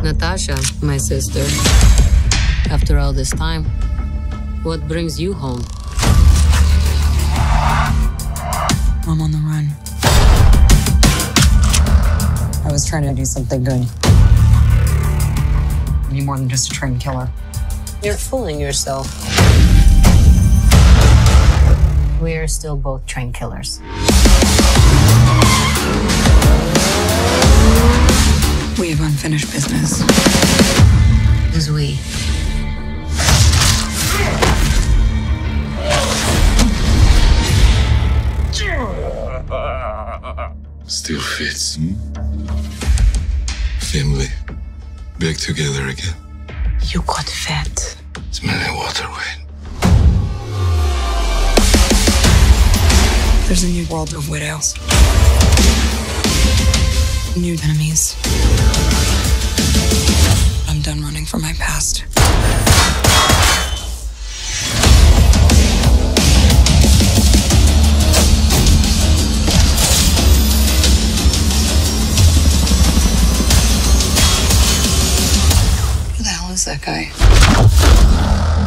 Natasha, my sister. After all this time, what brings you home? I'm on the run. I was trying to do something good. You're more than just a trained killer. You're fooling yourself. We're still both trained killers. We have unfinished business. Who's we? Still fits, Family. Back together again. You got fat. Smelling water, Wayne. There's a new world of widows. New enemies. I'm done running from my past. Who the hell is that guy?